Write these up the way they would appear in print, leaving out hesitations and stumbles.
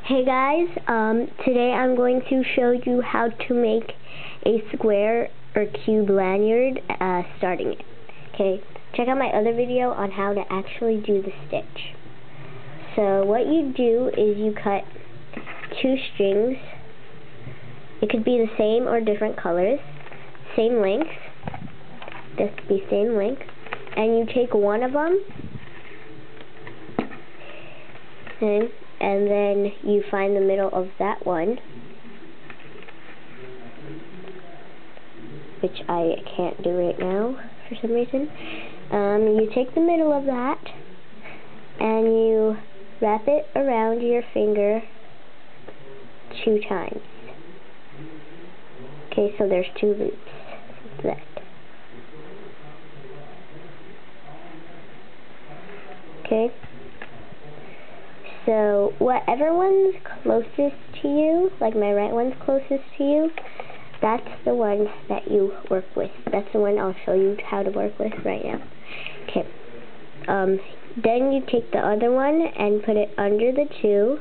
Hey guys, today I'm going to show you how to make a square or cube lanyard, starting it. Okay, check out my other video on how to actually do the stitch. So what you do is you cut 2 strings. It could be the same or different colors, same length. This could be same length, and you take one of them, and then you find the middle of that one, which I can't do right now for some reason. You take the middle of that and you wrap it around your finger 2 times. Okay, so there's 2 loops. Like that. Okay. So whatever one's closest to you, like my right one's closest to you, that's the one that you work with. That's the one I'll show you how to work with right now. Okay. Then you take the other one and put it under the 2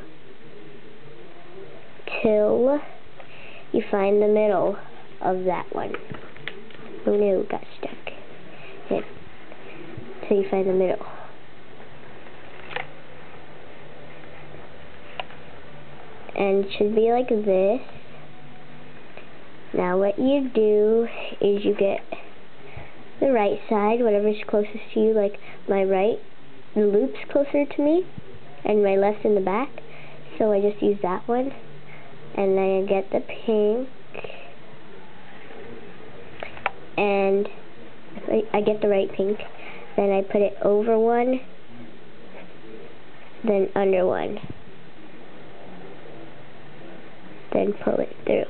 till you find the middle of that one. Oh no, got stuck. Okay. Till you find the middle. And it should be like this. Now what you do is you get the right side, whatever's closest to you, like my right, the loop's closer to me, and my left in the back, so I just use that one, and then I get the pink, and I get the right pink, then I put it over one, then under one. Then pull it through.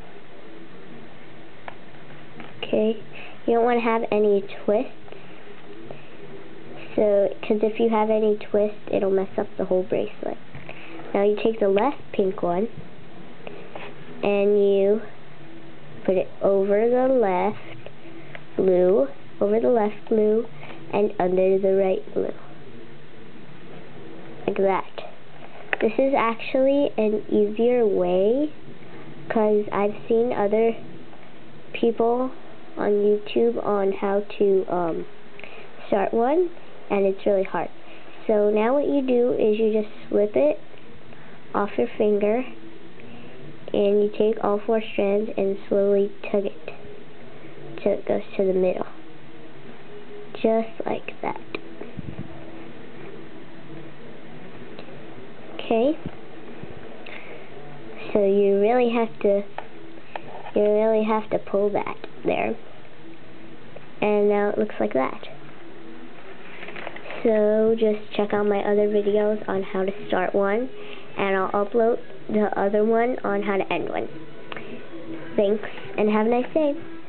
Okay, you don't want to have any twists, because if you have any twists, it'll mess up the whole bracelet. Now you take the left pink one, and you put it over the left blue, and under the right blue. Like that. This is actually an easier way, because I've seen other people on YouTube on how to start one, and it's really hard. So now what you do is you just slip it off your finger, and you take all 4 strands and slowly tug it till it goes to the middle. Just like that. Okay, so you really have to pull that there, and now it looks like that. So just check out my other videos on how to start one, and I'll upload the other one on how to end one. Thanks, and have a nice day.